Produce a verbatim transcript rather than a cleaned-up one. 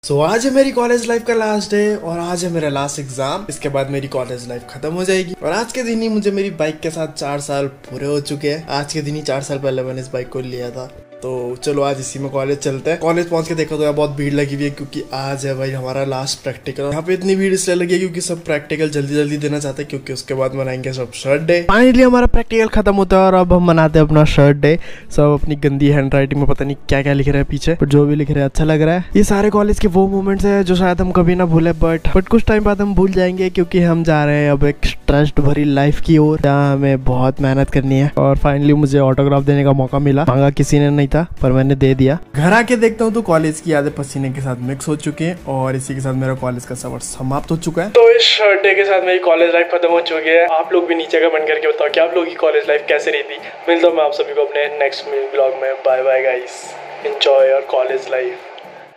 सो so, आज है मेरी कॉलेज लाइफ का लास्ट डे और आज है मेरा लास्ट एग्जाम। इसके बाद मेरी कॉलेज लाइफ खत्म हो जाएगी और आज के दिन ही मुझे मेरी बाइक के साथ चार साल पूरे हो चुके हैं। आज के दिन ही चार साल पहले मैंने इस बाइक को लिया था। तो चलो आज इसी में कॉलेज चलते हैं। कॉलेज पहुंच के देखा तो यार बहुत भीड़ लगी हुई है क्योंकि आज है भाई हमारा लास्ट प्रैक्टिकल। यहाँ पे इतनी भीड़ इसलिए लगी है क्योंकि सब प्रैक्टिकल जल्दी जल्दी देना चाहते हैं क्योंकि उसके बाद मनाएंगे सब शर्ट डे। फाइनली हमारा प्रैक्टिकल खत्म होता है और अब हम मनाते हैं अपना शर्ट डे। सब अपनी गंदी हैंड राइटिंग में पता नहीं क्या क्या लिख रहे हैं पीछे, बट जो भी लिख रहे हैं अच्छा लग रहा है। ये सारे कॉलेज के वो मोमेंट्स है जो शायद हम कभी ना भूले, बट बट कुछ टाइम बाद हम भूल जाएंगे क्योंकि हम जा रहे हैं अब एक स्ट्रेस्ड भरी लाइफ की ओर जहाँ हमें बहुत मेहनत करनी है। और फाइनली मुझे ऑटोग्राफ देने का मौका मिला। मांगा किसी ने नहीं था पर मैंने दे दिया। घर आके देखता हूँ तो कॉलेज की यादें पसीने के साथ मिक्स हो चुके हैं और इसी के साथ मेरा कॉलेज का सफर समाप्त हो चुका है। तो इस शर्ट डे के साथ मेरी कॉलेज लाइफ खत्म हो चुकी है। आप लोग भी नीचे कमेंट करके बताओ कि आप लोगों की कॉलेज लाइफ कैसे रही थी। मिलता हूँ मैं आप सभी को अपने नेक्स्ट ब्लॉग में। Bye bye guys, enjoy your college life.